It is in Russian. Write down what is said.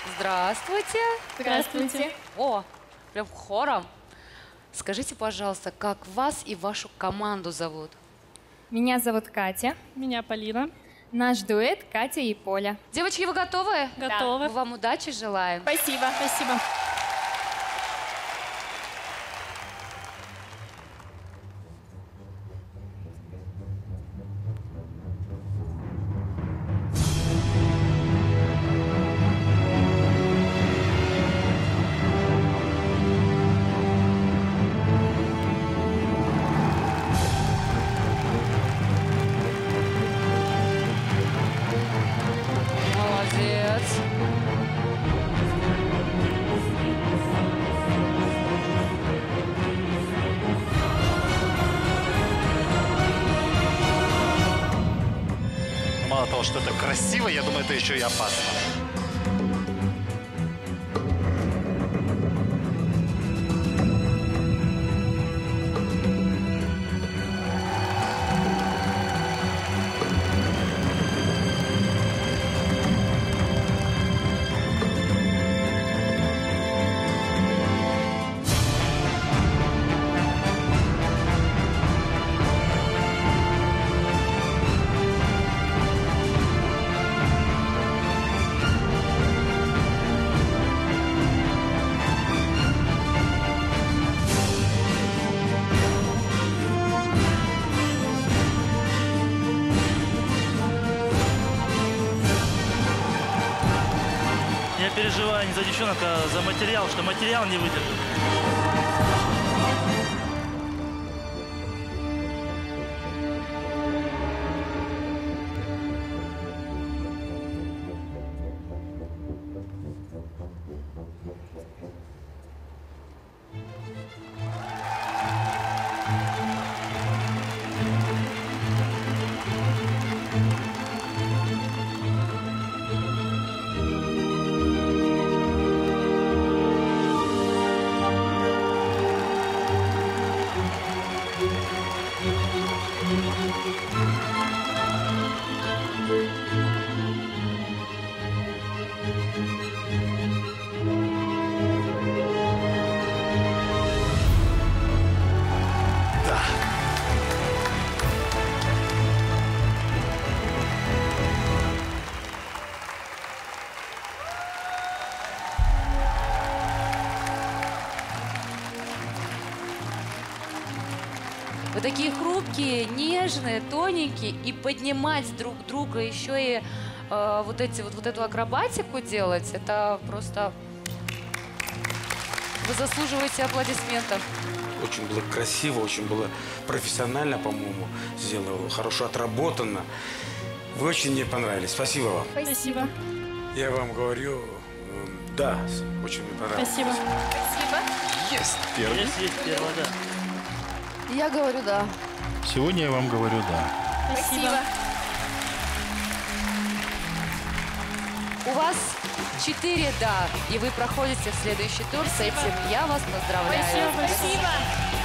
Здравствуйте. Здравствуйте. О, прям хором. Скажите, пожалуйста, как вас и вашу команду зовут? Меня зовут Катя. Меня Полина. Наш дуэт Катя и Поля. Девочки, вы готовы? Готовы. Мы вам удачи желаем. Спасибо. Спасибо. Молодец. Мало того, что это красиво, я думаю, это еще и опасно. Я переживаю не за девчонок, а за материал, что материал не выдержит. Вы такие хрупкие, нежные, тоненькие. И поднимать друг друга, еще и вот эту акробатику делать, это просто... Вы заслуживаете аплодисментов. Очень было красиво, очень было профессионально, по-моему, сделано, хорошо отработано. Вы очень мне понравились. Спасибо вам. Спасибо. Я вам говорю, да, очень мне понравилось. Спасибо. Спасибо. Есть первый. Есть первое, да. Я говорю да. Сегодня я вам говорю да. Спасибо. У вас 4 «да», и вы проходите в следующий тур. С этим я вас поздравляю. Спасибо. Спасибо.